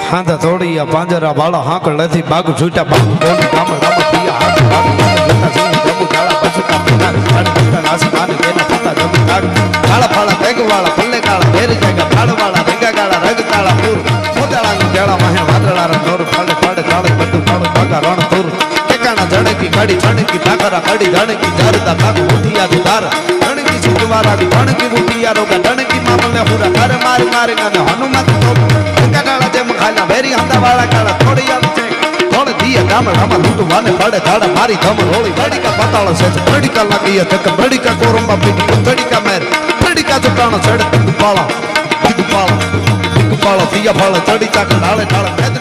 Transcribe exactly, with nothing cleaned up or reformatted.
હાંધા તોડિયા પાંજરા બાળા હાકળ નથી બાગુ છૂટા બાગુ બોલી કામ રામ પિયા હાથ બાગુ જોતા સિંહ પ્રભુ કાળા પછુતા પિતા કાળ પતા આસમાન કેના પતા જમી કાગ કાળા ફાળા તેગ વાળા પલ્લે કાળા ભેર જાગા ફાળ વાળા રંગા કાળા રગ કાળા પૂર મોદાળા નું કેળા મહે વાદળા ર નોર ફાડે ફાડે કાળે બધું કાળો બાગા રણ પૂર ટેકાણા જણકી કડી છણકી ઠાકરા કડી જણકી જારતા બાગુ ઉઠિયા દુધાર જણકી સુવારા જણકી ઉઠિયા રોગા જણકી મામલે હુરા કરે મારી મારી ગાને હનુમત તો કાળા જેમ ખાલા વેરી હંદા વાળા કાળા થોડી આવી છે થોડે દીએ ગામડ હમા લૂટુ વાને પડે ધાડા મારી ધમ રોળી બડીકા પતાળો છે બડીકા લાગી તક બડીકા કોરંબા પીટી બડીકા મેર બડીકા જટાણો છડે તું પાળો તું પાળો તું પાળો પિયા ફાળો ચડી ચાક ડાળે ડાળે